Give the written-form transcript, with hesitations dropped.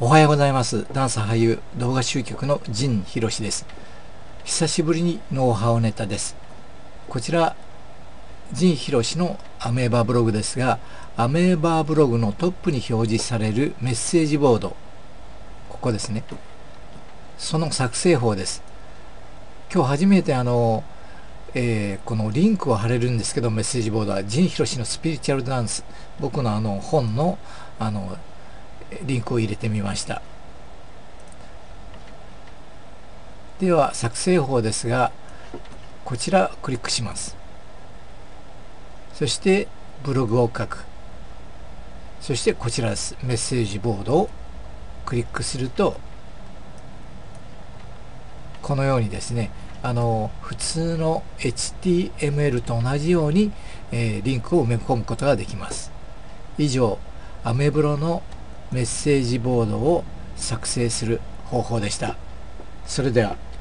おはようございます。ダンサー俳優動画集客の陣博です。久しぶりにノウハウネタです。こちら陣博のアメーバブログですが、アメーバブログのトップに表示されるメッセージボード、ここですね。その作成法です。今日初めてこのリンクを貼れるんですけど、メッセージボードは陣博のスピリチュアルダンス、僕の本のリンクを入れてみました。では作成法ですが、こちらクリックします。そしてブログを書く。そしてこちらです。メッセージボードをクリックすると、このようにですね、普通の HTML と同じように、リンクを埋め込むことができます。以上、アメブロのメッセージボードを作成する方法でした。それでは。